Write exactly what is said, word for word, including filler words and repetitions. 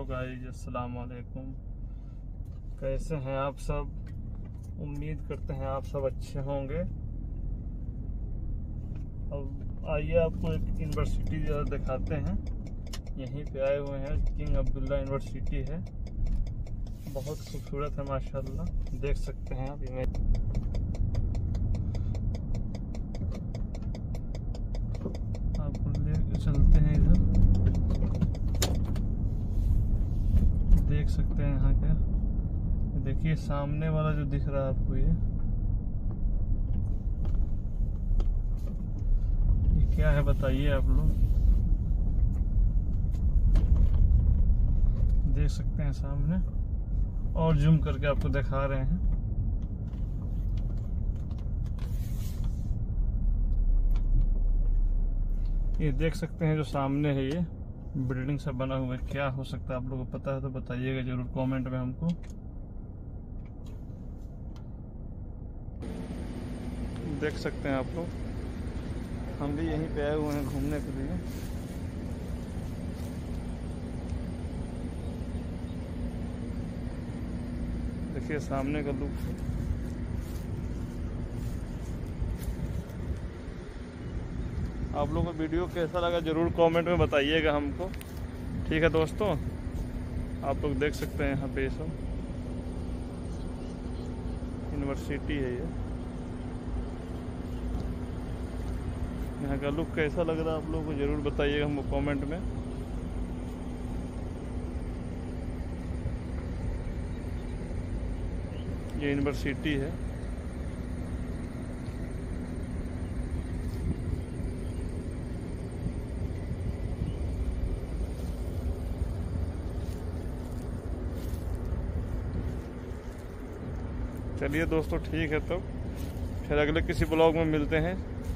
Guys, अस्सलाम वालेकुम। कैसे हैं आप सब? उम्मीद करते हैं आप सब अच्छे होंगे। अब आइए आपको एक यूनिवर्सिटी दिखाते हैं। यहीं पे आए हुए हैं, किंग अब्दुल्ला यूनिवर्सिटी है। बहुत खूबसूरत है माशाल्लाह, देख सकते हैं आप इमेज। आपको ले चलते हैं इधर, देख सकते हैं यहाँ क्या। देखिए सामने वाला जो दिख रहा है आपको, ये ये क्या है बताइए आप लोग। देख सकते हैं सामने, और जूम करके आपको दिखा रहे हैं। ये देख सकते हैं जो सामने है, ये बिल्डिंग सब बना हुआ है। क्या हो सकता है आप लोगों को पता है तो बताइएगा जरूर कमेंट में हमको। देख सकते हैं आप लोग, हम भी यहीं पे आए हुए हैं घूमने के लिए। देखिए सामने का लुक। आप लोगों को वीडियो कैसा लगा जरूर कमेंट में बताइएगा हमको। ठीक है दोस्तों, आप लोग देख सकते हैं यहाँ पे ये सब यूनिवर्सिटी है। ये यहाँ का लुक कैसा लग रहा है आप लोगों को जरूर बताइएगा हमको कमेंट में। ये यूनिवर्सिटी है। चलिए दोस्तों, ठीक है, तो फिर अगले किसी ब्लॉग में मिलते हैं।